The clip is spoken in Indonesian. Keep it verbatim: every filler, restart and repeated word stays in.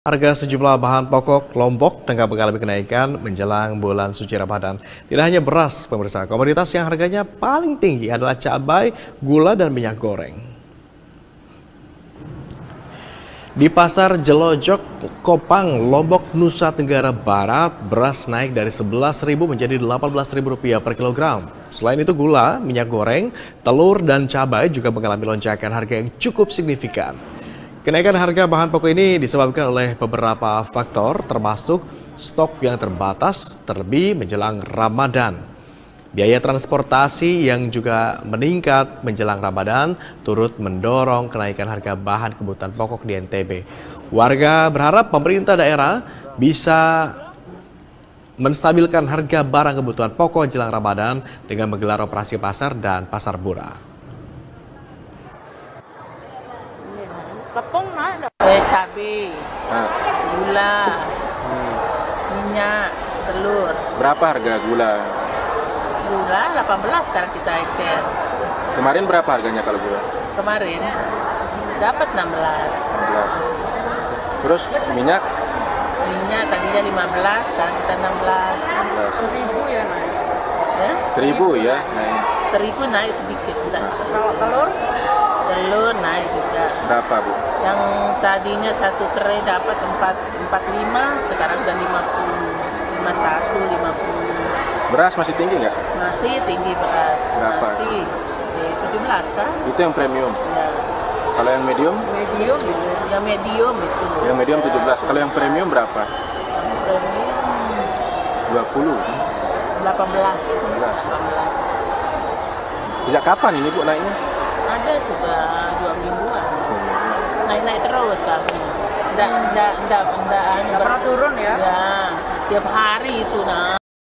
Harga sejumlah bahan pokok Lombok tengah mengalami kenaikan menjelang bulan suci Ramadan. Tidak hanya beras, pemirsa, komoditas yang harganya paling tinggi adalah cabai, gula, dan minyak goreng. Di Pasar Jelojok, Kopang, Lombok, Nusa Tenggara Barat, beras naik dari sebelas ribu rupiah menjadi delapan belas ribu rupiah per kilogram. Selain itu gula, minyak goreng, telur, dan cabai juga mengalami lonjakan harga yang cukup signifikan. Kenaikan harga bahan pokok ini disebabkan oleh beberapa faktor, termasuk stok yang terbatas, terlebih menjelang Ramadan. Biaya transportasi yang juga meningkat menjelang Ramadan turut mendorong kenaikan harga bahan kebutuhan pokok di N T B. Warga berharap pemerintah daerah bisa menstabilkan harga barang kebutuhan pokok jelang Ramadan dengan menggelar operasi pasar dan pasar murah. Tepung naik eh, cabai, Nah, gula, hmm. minyak, telur. Berapa harga gula? Gula delapan belas sekarang kita ekspor. Kemarin berapa harganya kalau gula? Kemarin dapat enam belas. enam belas. Terus minyak? Minyak tadinya lima belas, sekarang kita enam belas. enam belas. Seribu ya naik. Ya? Seribu ya? Naik. Seribu naik sedikit. Nah. Kalau telur? Telur naik juga. Berapa, Bu? Yang tadinya satu tray dapat empat empat lima, sekarang udah lima puluh, lima satu, lima puluh. Beras masih tinggi nggak? Masih tinggi beras. Berapa? Masih eh, tujuh belas kan? Itu yang premium. Ya. Kalau yang medium? Medium gitu. Yang medium itu. Yang medium tujuh belas. Kalau yang premium berapa? Yang premium dua puluh. delapan belas. delapan belas. delapan belas. Sejak kapan ini, Bu, naiknya? Ada sudah dua mingguan. Naik-naik terus kami. Nggak, nggak, nggak, nggak, nggak pernah turun ya? Ya, tiap hari itu nah.